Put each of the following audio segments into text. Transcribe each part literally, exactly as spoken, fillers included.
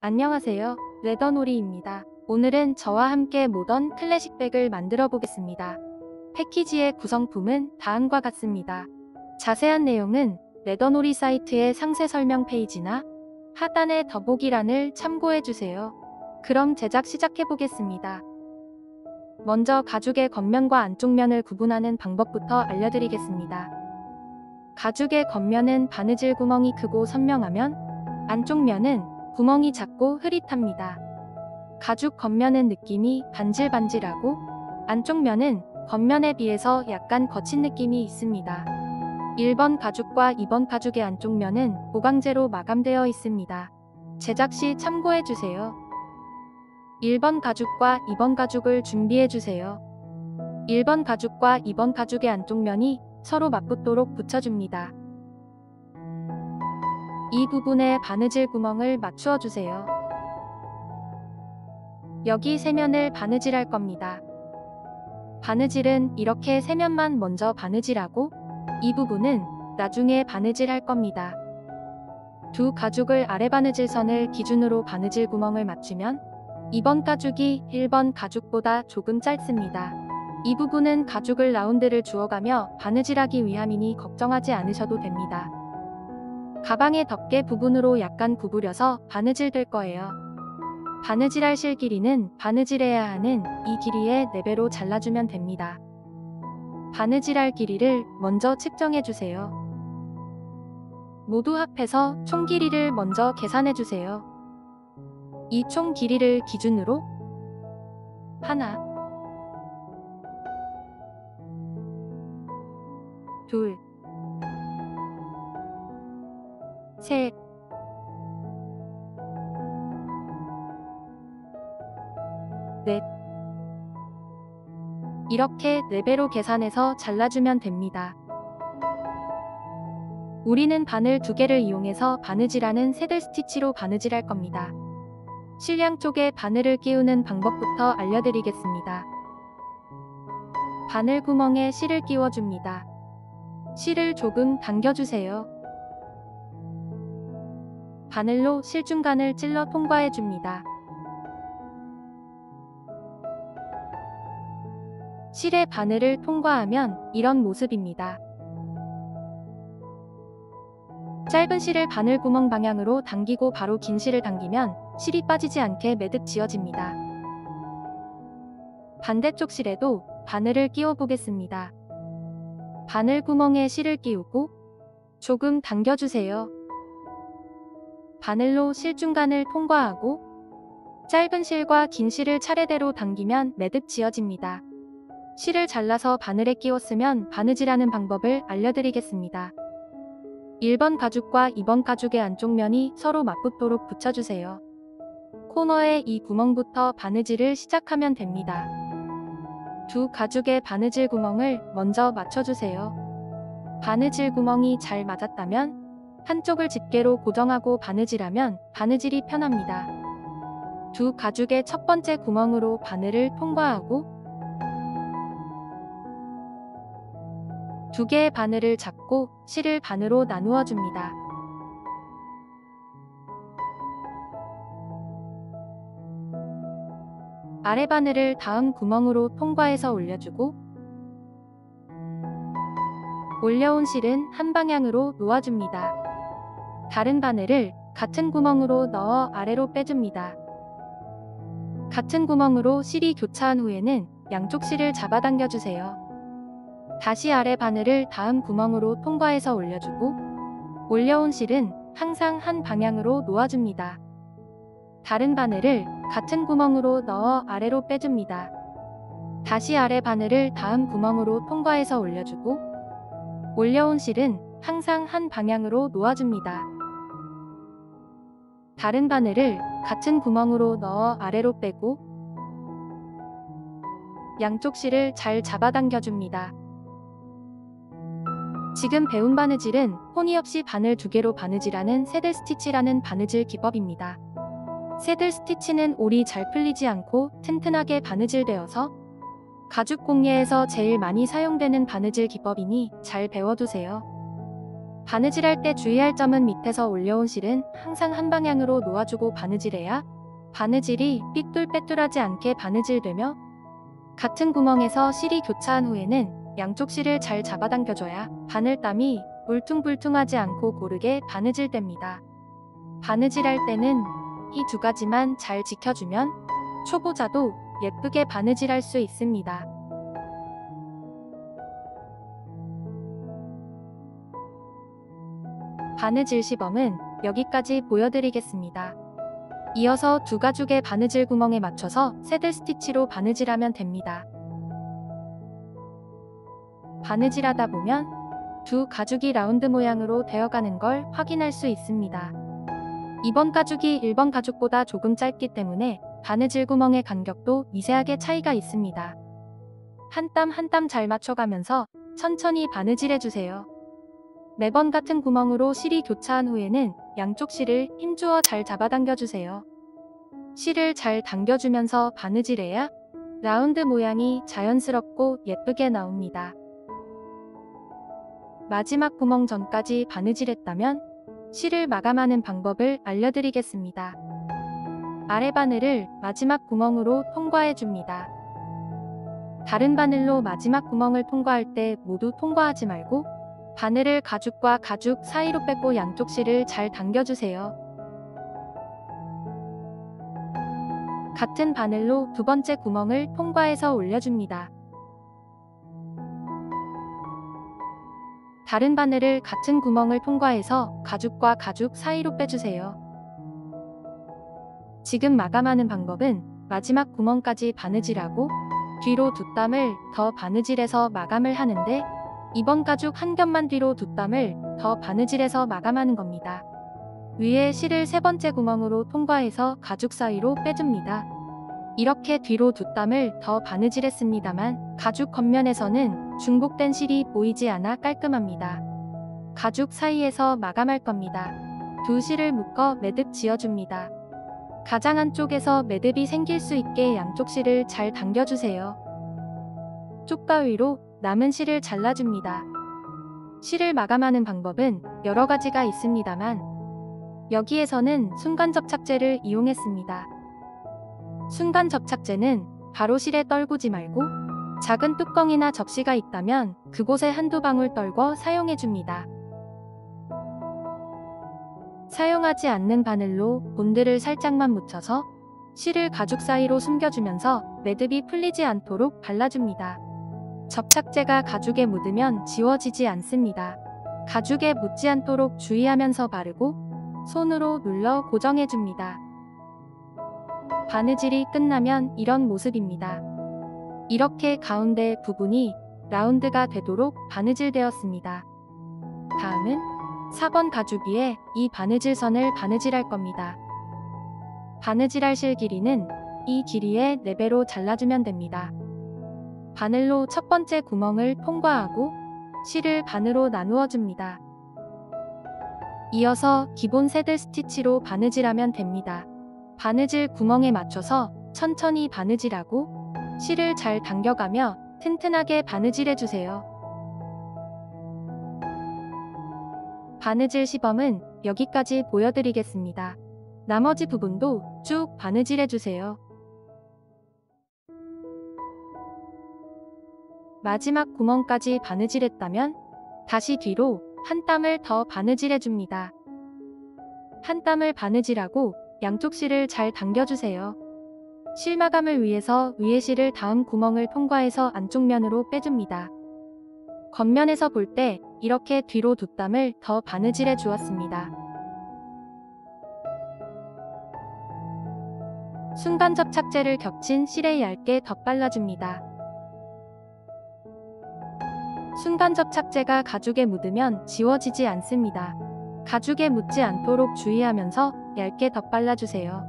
안녕하세요. 레더놀이입니다. 오늘은 저와 함께 모던 클래식 백을 만들어 보겠습니다. 패키지의 구성품은 다음과 같습니다. 자세한 내용은 레더놀이 사이트의 상세 설명 페이지나 하단의 더보기란을 참고해 주세요. 그럼 제작 시작해 보겠습니다. 먼저 가죽의 겉면과 안쪽면을 구분하는 방법부터 알려드리겠습니다. 가죽의 겉면은 바느질 구멍이 크고 선명하면 안쪽면은 구멍이 작고 흐릿합니다. 가죽 겉면은 느낌이 반질반질하고 안쪽면은 겉면에 비해서 약간 거친 느낌이 있습니다. 일 번 가죽과 이 번 가죽의 안쪽면은 보강제로 마감되어 있습니다. 제작 시 참고해주세요. 일 번 가죽과 이 번 가죽을 준비해주세요. 일 번 가죽과 이 번 가죽의 안쪽면이 서로 맞붙도록 붙여줍니다. 이 부분에 바느질 구멍을 맞추어 주세요. 여기 세 면을 바느질할 겁니다. 바느질은 이렇게 세 면만 먼저 바느질하고 이 부분은 나중에 바느질할 겁니다. 두 가죽을 아래 바느질선을 기준으로 바느질 구멍을 맞추면 이 번 가죽이 일 번 가죽보다 조금 짧습니다. 이 부분은 가죽을 라운드를 주어가며 바느질하기 위함이니 걱정하지 않으셔도 됩니다. 가방의 덮개 부분으로 약간 구부려서 바느질 될 거예요. 바느질할 실 길이는 바느질해야 하는 이 길이의 네 배로 잘라주면 됩니다. 바느질할 길이를 먼저 측정해주세요. 모두 합해서 총 길이를 먼저 계산해주세요. 이 총 길이를 기준으로 하나, 둘, 셋, 넷. 이렇게 네 배로 계산해서 잘라주면 됩니다. 우리는 바늘 두 개를 이용해서 바느질하는 새들 스티치로 바느질할 겁니다. 실량 쪽에 바늘을 끼우는 방법부터 알려드리겠습니다. 바늘 구멍에 실을 끼워줍니다. 실을 조금 당겨주세요. 바늘로 실 중간을 찔러 통과해줍니다. 실의 바늘을 통과하면 이런 모습입니다. 짧은 실을 바늘 구멍 방향으로 당기고 바로 긴 실을 당기면 실이 빠지지 않게 매듭 지어집니다. 반대쪽 실에도 바늘을 끼워 보겠습니다. 바늘 구멍에 실을 끼우고 조금 당겨주세요. 바늘로 실 중간을 통과하고 짧은 실과 긴 실을 차례대로 당기면 매듭 지어집니다. 실을 잘라서 바늘에 끼웠으면 바느질하는 방법을 알려드리겠습니다. 일 번 가죽과 이 번 가죽의 안쪽 면이 서로 맞붙도록 붙여주세요. 코너의 이 구멍부터 바느질을 시작하면 됩니다. 두 가죽의 바느질 구멍을 먼저 맞춰주세요. 바느질 구멍이 잘 맞았다면 한쪽을 집게로 고정하고 바느질하면 바느질이 편합니다. 두 가죽의 첫 번째 구멍으로 바늘을 통과하고 두 개의 바늘을 잡고 실을 반으로 나누어 줍니다. 아래 바늘을 다음 구멍으로 통과해서 올려주고 올려온 실은 한 방향으로 놓아줍니다. 다른 바늘을 같은 구멍으로 넣어 아래로 빼줍니다. 같은 구멍으로 실이 교차한 후에는 양쪽 실을 잡아당겨주세요. 다시 아래 바늘을 다음 구멍으로 통과해서 올려주고 올려온 실은 항상 한 방향으로 놓아줍니다. 다른 바늘을 같은 구멍으로 넣어 아래로 빼줍니다. 다시 아래 바늘을 다음 구멍으로 통과해서 올려주고 올려온 실은 항상 한 방향으로 놓아줍니다. 다른 바늘을 같은 구멍으로 넣어 아래로 빼고 양쪽 실을 잘 잡아당겨줍니다. 지금 배운 바느질은 호니 없이 바늘 두 개로 바느질하는 새들 스티치라는 바느질 기법입니다. 새들 스티치는 올이 잘 풀리지 않고 튼튼하게 바느질되어서 가죽 공예에서 제일 많이 사용되는 바느질 기법이니 잘 배워두세요. 바느질할 때 주의할 점은 밑에서 올려온 실은 항상 한 방향으로 놓아주고 바느질해야 바느질이 삐뚤빼뚤하지 않게 바느질되며, 같은 구멍에서 실이 교차한 후에는 양쪽 실을 잘 잡아당겨줘야 바늘땀이 울퉁불퉁하지 않고 고르게 바느질됩니다. 바느질할 때는 이 두 가지만 잘 지켜주면 초보자도 예쁘게 바느질할 수 있습니다. 바느질 시범은 여기까지 보여드리겠습니다. 이어서 두 가죽의 바느질 구멍에 맞춰서 새들 스티치로 바느질하면 됩니다. 바느질하다 보면 두 가죽이 라운드 모양으로 되어가는 걸 확인할 수 있습니다. 이번 가죽이 일 번 가죽보다 조금 짧기 때문에 바느질 구멍의 간격도 미세하게 차이가 있습니다. 한 땀 한 땀 잘 맞춰가면서 천천히 바느질해주세요. 매번 같은 구멍으로 실이 교차한 후에는 양쪽 실을 힘주어 잘 잡아당겨주세요. 실을 잘 당겨주면서 바느질해야 라운드 모양이 자연스럽고 예쁘게 나옵니다. 마지막 구멍 전까지 바느질했다면 실을 마감하는 방법을 알려드리겠습니다. 아래 바늘을 마지막 구멍으로 통과해줍니다. 다른 바늘로 마지막 구멍을 통과할 때 모두 통과하지 말고 바늘을 가죽과 가죽 사이로 빼고 양쪽 실을 잘 당겨주세요. 같은 바늘로 두 번째 구멍을 통과해서 올려줍니다. 다른 바늘을 같은 구멍을 통과해서 가죽과 가죽 사이로 빼주세요. 지금 마감하는 방법은 마지막 구멍까지 바느질하고 뒤로 두 땀을 더 바느질해서 마감을 하는데, 이번 가죽 한 겹만 뒤로 두 땀을 더 바느질해서 마감하는 겁니다. 위에 실을 세 번째 구멍으로 통과해서 가죽 사이로 빼줍니다. 이렇게 뒤로 두 땀을 더 바느질했습니다만 가죽 겉면에서는 중복된 실이 보이지 않아 깔끔합니다. 가죽 사이에서 마감할 겁니다. 두 실을 묶어 매듭 지어줍니다. 가장 안쪽에서 매듭이 생길 수 있게 양쪽 실을 잘 당겨주세요. 쪽가위로 남은 실을 잘라줍니다. 실을 마감하는 방법은 여러 가지가 있습니다만 여기에서는 순간 접착제를 이용했습니다. 순간 접착제는 바로 실에 떨구지 말고 작은 뚜껑이나 접시가 있다면 그곳에 한두 방울 떨궈 사용해줍니다. 사용하지 않는 바늘로 본드를 살짝만 묻혀서 실을 가죽 사이로 숨겨주면서 매듭이 풀리지 않도록 발라줍니다. 접착제가 가죽에 묻으면 지워지지 않습니다. 가죽에 묻지 않도록 주의하면서 바르고 손으로 눌러 고정해줍니다. 바느질이 끝나면 이런 모습입니다. 이렇게 가운데 부분이 라운드가 되도록 바느질되었습니다. 다음은 사 번 가죽 위에 이 바느질 선을 바느질할 겁니다. 바느질할 실 길이는 이 길이의 네 배로 잘라주면 됩니다. 바늘로 첫 번째 구멍을 통과하고 실을 반으로 나누어 줍니다. 이어서 기본 새들 스티치로 바느질하면 됩니다. 바느질 구멍에 맞춰서 천천히 바느질하고 실을 잘 당겨가며 튼튼하게 바느질해주세요. 바느질 시범은 여기까지 보여드리겠습니다. 나머지 부분도 쭉 바느질해주세요. 마지막 구멍까지 바느질했다면 다시 뒤로 한 땀을 더 바느질해줍니다. 한 땀을 바느질하고 양쪽 실을 잘 당겨주세요. 실 마감을 위해서 위에 실을 다음 구멍을 통과해서 안쪽 면으로 빼줍니다. 겉면에서 볼 때 이렇게 뒤로 두 땀을 더 바느질해 주었습니다. 순간 접착제를 겹친 실에 얇게 덧발라줍니다. 순간 접착제가 가죽에 묻으면 지워지지 않습니다. 가죽에 묻지 않도록 주의하면서 얇게 덧발라주세요.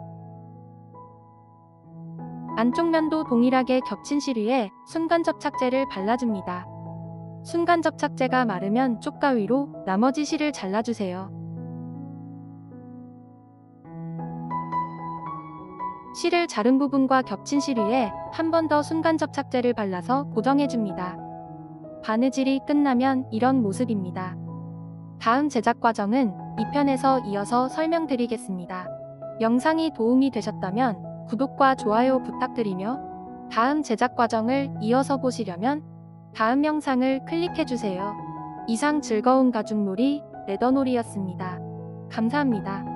안쪽 면도 동일하게 겹친 실 위에 순간 접착제를 발라줍니다. 순간 접착제가 마르면 쪽가위로 나머지 실을 잘라주세요. 실을 자른 부분과 겹친 실 위에 한 번 더 순간 접착제를 발라서 고정해줍니다. 바느질이 끝나면 이런 모습입니다. 다음 제작 과정은 이 편에서 이어서 설명드리겠습니다. 영상이 도움이 되셨다면 구독과 좋아요 부탁드리며 다음 제작 과정을 이어서 보시려면 다음 영상을 클릭해주세요. 이상 즐거운 가죽놀이 레더놀이였습니다. 감사합니다.